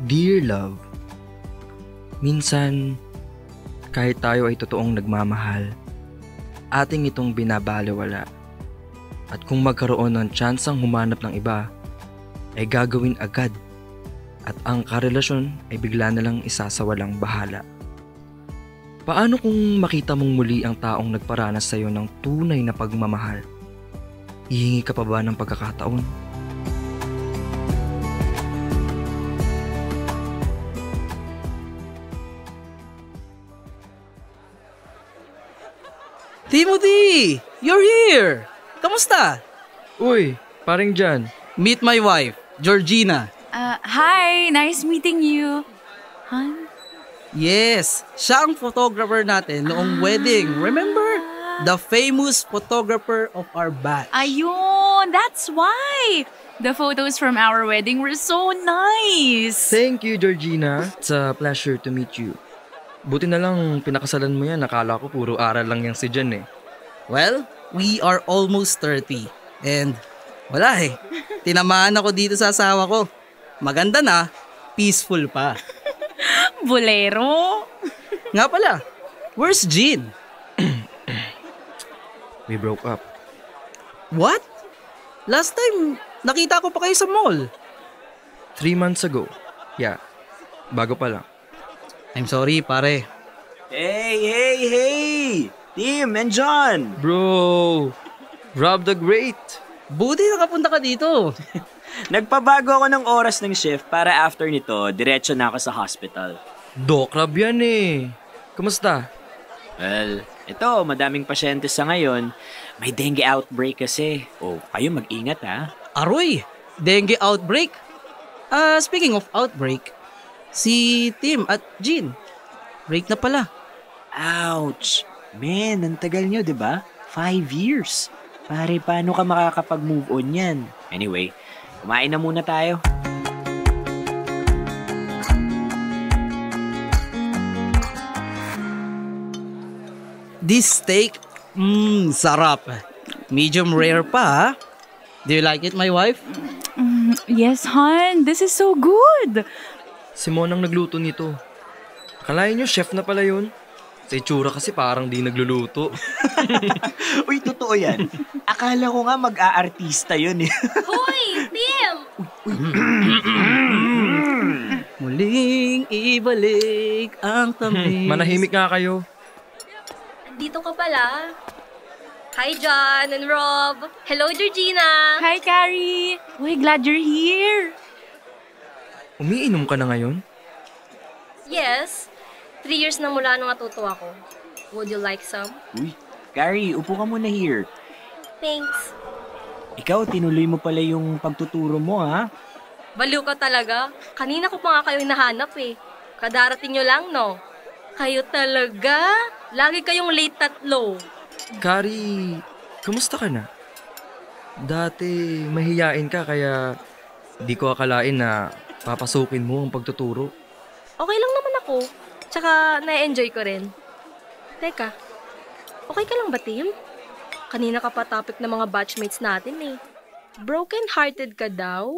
Dear love, minsan kahit tayo ay totoong nagmamahal, ating itong binabalewala. At kung magkaroon ng tsansang humanap ng iba, ay gagawin agad at ang karelasyon ay bigla na lang isasawalang bahala. Paano kung makita mong muli ang taong nagparanas sa iyo ng tunay na pagmamahal? Hihingi ka pa ba ng pagkakataon? Timothy! You're here! Kamusta? Uy, paring Jan. Meet my wife, Georgina. Hi! Nice meeting you. Han? Yes, siya ang photographer natin noong wedding. Remember? The famous photographer of our batch. Ayun! That's why! The photos from our wedding were so nice! Thank you, Georgina. It's a pleasure to meet you. Buti na lang pinakasalan mo yan. Nakala ko puro aral lang yang si Jan eh. Well, we are almost 30. And wala eh. Tinamaan ako dito sa asawa ko. Maganda na, peaceful pa. Bolero! Nga pala, where's Jean? We broke up. What? Last time, nakita ko pa kayo sa mall. 3 months ago. Yeah, bago pa lang. I'm sorry, pare. Hey! Tim and John! Bro, Rob the Great. Buti nakapunta ka dito. Nagpabago ako ng oras ng shift para after nito, diretso na ako sa hospital. Doc Rob yan eh. Kumusta? Well, ito, madaming pasyente sa ngayon. May dengue outbreak kasi. Oh, kayo mag-ingat ha. Aroy, dengue outbreak. Speaking of outbreak, si Tim at Jean, break na pala. Ouch! Man, ang tagal nyo, di ba? 5 years. Pare, paano ka makakapag-move on yan? Anyway, kumain na muna tayo. This steak, sarap. Medium rare pa, ha? Do you like it, my wife? Yes, Han. This is so good. Si Mon ang nagluto nito. Akalain nyo, chef na pala yun. Sa itsura kasi parang di nagluluto. Uy, totoo yan. Akala ko nga mag-aartista yun eh. Hoy, Tim! Muling ibalik ang tamis. Manahimik nga kayo. Dito ka pala. Hi, John and Rob. Hello, Georgina. Hi, Carrie. Uy, glad you're here. Umiinom ka na ngayon? Yes. 3 years na mula nung natuto ako. Would you like some? Uy, Gary, upo ka muna here. Thanks. Ikaw, tinuloy mo pala yung pagtuturo mo, ha? Baliw ka talaga. Kanina ko pa nga kayo hinahanap eh. Kadarating nyo lang, no? Kayo talaga? Lagi kayong late tatlo. Kari, kumusta ka na? Dati mahiyain ka kaya di ko akalain na papasukin mo ang pagtuturo. Okay lang naman ako. Tsaka na-enjoy ko rin. Teka, okay ka lang ba, Tim? Kanina ka pa topic ng mga batchmates natin eh. Broken-hearted ka daw?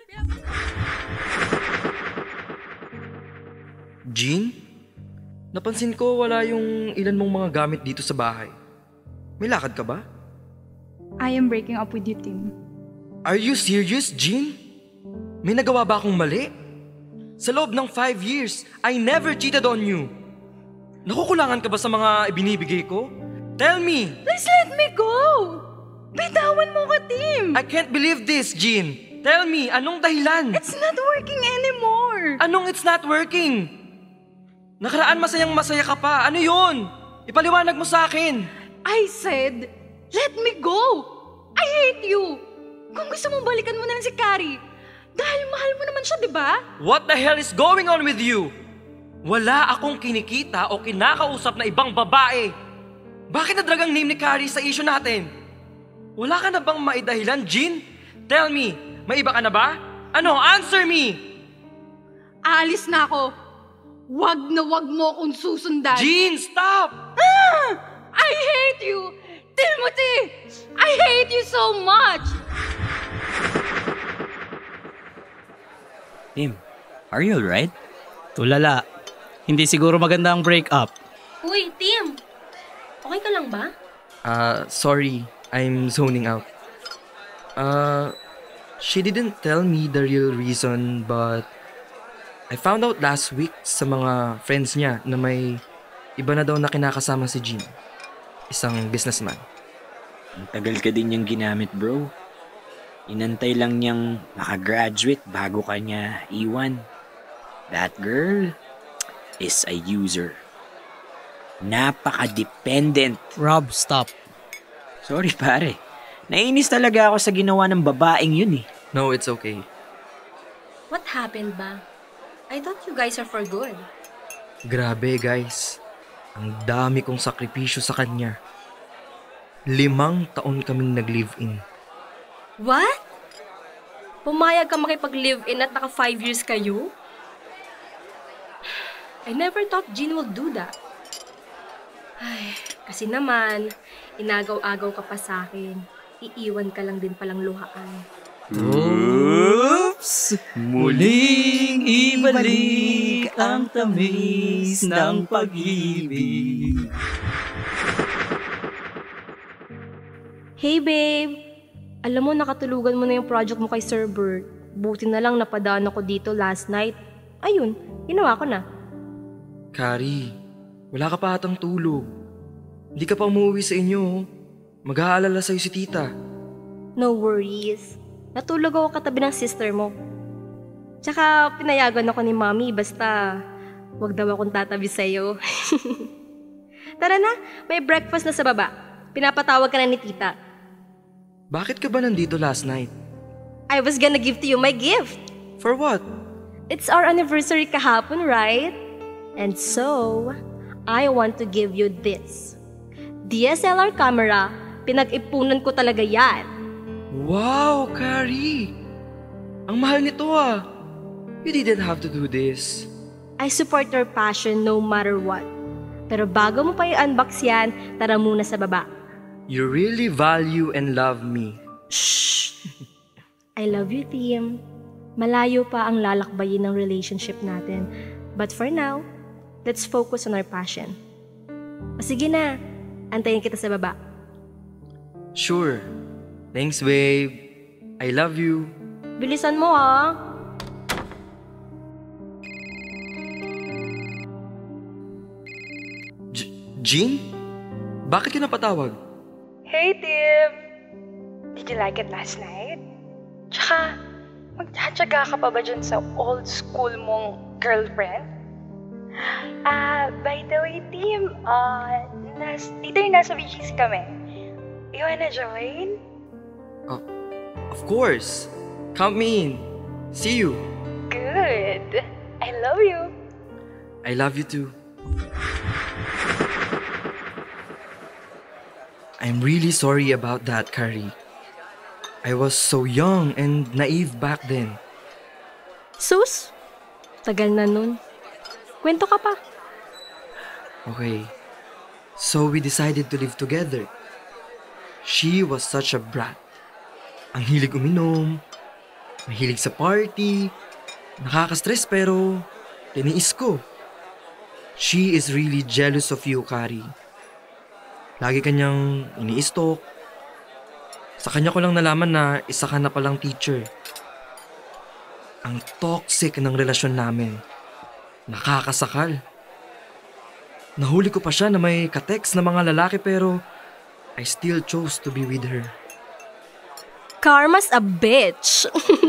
Jean? Napansin ko wala yung ilan mong mga gamit dito sa bahay. May lakad ka ba? I am breaking up with you, Tim. Are you serious, Jean? May nagawa ba akong mali? Sa loob ng 5 years, I never cheated on you. Nakukulangan ka ba sa mga ibinibigay ko? Tell me! Please let me go! Bitawan mo ka, Tim! I can't believe this, Jean! Tell me, anong dahilan? It's not working anymore! Anong it's not working? Nakaraan masayang masaya ka pa. Ano yun? Ipaliwanag mo sa akin. I said, let me go! I hate you! Kung gusto mong balikan mo na lang si Carrie, dahil mahal mo naman siya, di ba? What the hell is going on with you? Wala akong kinikita o kinakausap na ibang babae. Bakit nadragang name ni Carrie sa issue natin? Wala ka na bang maidahilan, Jean? Tell me, may iba ka na ba? Ano? Answer me! Aalis na ako. Wag na wag mo akong susundan. Jean, stop! I hate you! Timothy! I hate you so much! Tim, Are you alright? Tulala. Hindi siguro maganda ang breakup. Uy, Tim! Okay ka lang ba? Sorry, I'm zoning out. She didn't tell me the real reason, but I found out last week sa mga friends niya na may iba na daw na kinakasama si Jean. Isang businessman. Ang tagal ka din niyang ginamit, bro. Inantay lang niyang makagraduate bago ka niya iwan. That girl is a user. Napaka-dependent. Rob, stop. Sorry pare. Nainis talaga ako sa ginawa ng babaeng yun eh. No, it's okay. What happened ba? I thought you guys are for good. Grabe guys. Ang dami kong sakripisyo sa kanya. 5 taon kaming nag-live-in. What? Pumayag ka makipag-live-in at naka 5 years kayo? I never thought Jean would do that. Ay, kasi naman, inagaw-agaw ka pa sa akin. Iiwan ka lang din palang luhaan. Oops! Muling ibalik ang tamis ng pag-ibig. Hey babe! Alam mo, nakatulugan mo na yung project mo kay Sir Bert. Buti na lang napadaan ako dito last night. Ayun, ginawa ko na. Kari, wala ka pa atang tulog. Hindi ka pa umuwi sa inyo. Mag-aalala sa'yo si tita. No worries. Natulog ako katabi ng sister mo. Tsaka pinayagan ako ni Mommy basta wag daw akong tatabi sa'yo. Tara na, may breakfast na sa baba. Pinapatawag ka na ni tita. Bakit ka ba nandito last night? I was gonna give to you my gift. For what? It's our anniversary kahapon, right? And so, I want to give you this. DSLR camera, pinag-ipunan ko talaga yan. Wow, Kari! Ang mahal nito ah. You didn't have to do this. I support your passion no matter what. Pero bago mo pa i-unbox yan, tara muna sa baba. You really value and love me. Shh! I love you, Tim. Malayo pa ang lalakbayin ng relationship natin. But for now, let's focus on our passion. O sige na, antayin kita sa baba. Sure. Thanks, babe. I love you. Bilisan mo ah. Jean? Bakit ka napatawag? Hey, Tim! Did you like it last night? Tsaka, magtsatsaga ka pa ba dyan sa old school mong girlfriend? By the way, Tim, dito yung nasa BGC kami. You wanna join? Of course. Count me in. See you. Good. I love you. I love you too. I'm really sorry about that, Kari. I was so young and naive back then. Sus, tagal na nun. Kwento ka pa. Okay. So we decided to live together. She was such a brat. Ang hilig uminom, mahilig sa party, nakaka-stress pero tiniis ko. She is really jealous of you, Kari. Lagi kanyang ini-stalk. Sa kanya ko lang nalaman na isa ka na palang teacher. Ang toxic ng relasyon namin. Nakakasakal. Nahuli ko pa siya na may ka-text na mga lalaki pero I still chose to be with her. Karma's a bitch.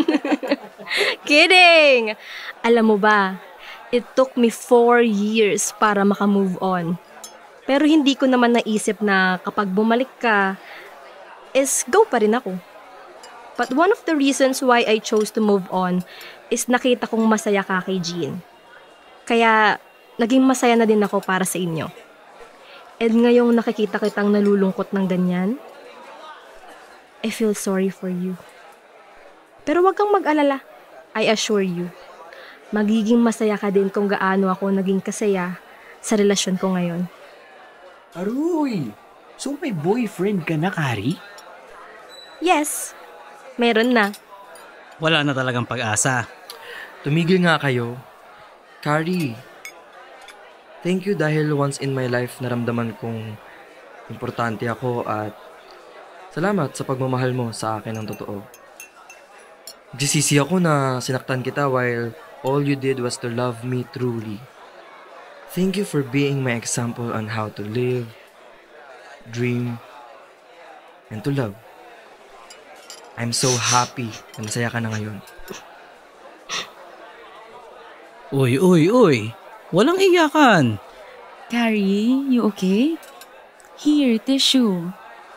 Kidding! Alam mo ba, it took me 4 years para maka-move on. Pero hindi ko naman naisip na kapag bumalik ka, is go pa rin ako. But one of the reasons why I chose to move on is nakita kong masaya ka kay Jean. Kaya naging masaya na din ako para sa inyo. And ngayong nakikita kitang nalulungkot ng ganyan, I feel sorry for you. Pero wag kang mag-alala. I assure you, magiging masaya ka din kung gaano ako naging kasaya sa relasyon ko ngayon. Aroy! So may boyfriend ka na, Kari? Yes, meron na. Wala na talagang pag-asa. Tumigil nga kayo. Kari, thank you dahil once in my life naramdaman kong importante ako at salamat sa pagmamahal mo sa akin ng totoo. Nagsisisi ako na sinaktan kita while all you did was to love me truly. Thank you for being my example on how to live, dream, and to love. I'm so happy na masaya ka na ngayon. Uy. Walang iyakan. Carrie, you okay? Here, tissue.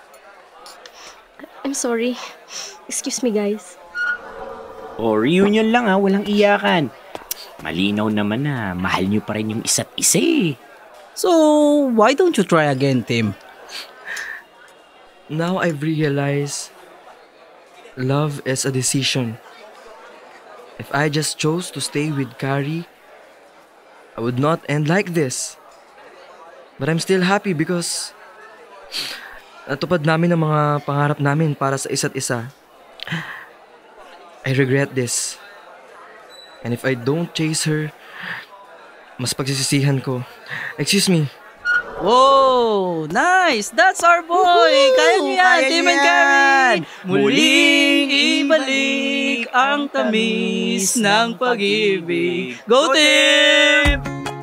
I'm sorry. Excuse me, guys. Reunion lang walang iyakan. Malinaw naman na mahal nyo pa rin yung isa't isa eh. So, why don't you try again, Tim? Now I've realized love is a decision. If I just chose to stay with Kari, I would not end like this. But I'm still happy because natupad namin ang mga pangarap namin para sa isa't isa. I regret this. And if I don't chase her, mas pagsisisihan ko. Excuse me. Whoa! Nice! That's our boy! Kaya niyo yan, Tim and Karen! Muling ibalik ang tamis ng pag-ibig. Go, Tim!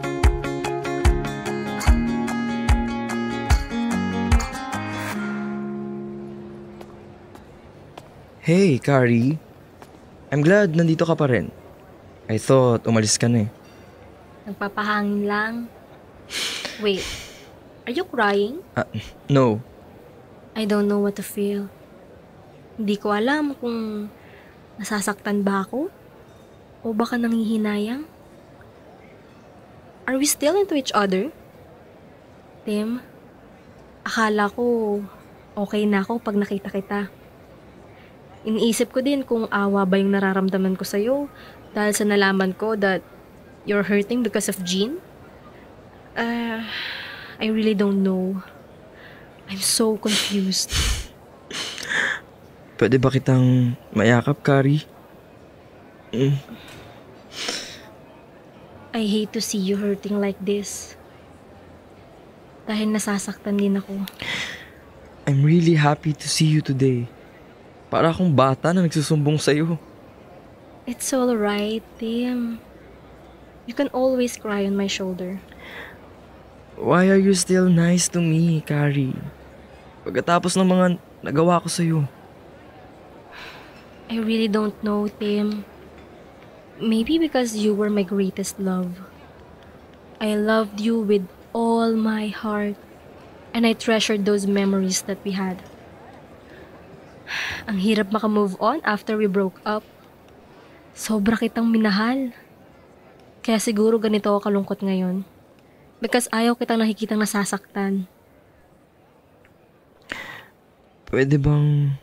Hey, Kari. I'm glad nandito ka pa rin. I thought umalis ka na eh. Nagpapahangin lang. Wait, are you crying? No. I don't know what to feel. Hindi ko alam kung nasasaktan ba ako o baka nanghihinayang. Are we still into each other? Tim, akala ko okay na ako pag nakita kita. Iniisip ko din kung awa ba yung nararamdaman ko sa'yo dahil sa nalaman ko that you're hurting because of Jean. I really don't know. I'm so confused. Pwede ba kitang mayakap, Kari? I hate to see you hurting like this. Dahil nasasaktan din ako. I'm really happy to see you today. Para akong bata na nagsusumbong sa'yo. It's alright, Tim. You can always cry on my shoulder. Why are you still nice to me, Kari? Pagkatapos ng mga nagawa ko sa'yo. I really don't know, Tim. Maybe because you were my greatest love. I loved you with all my heart. And I treasured those memories that we had. Ang hirap makamove on after we broke up. Sobra kitang minahal. Kaya siguro ganito ako kalungkot ngayon. Because ayaw kitang nakikitang nasasaktan. Pwede bang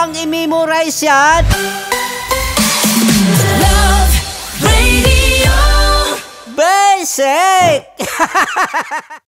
bang i-memorize yan? Love Radio. Basic!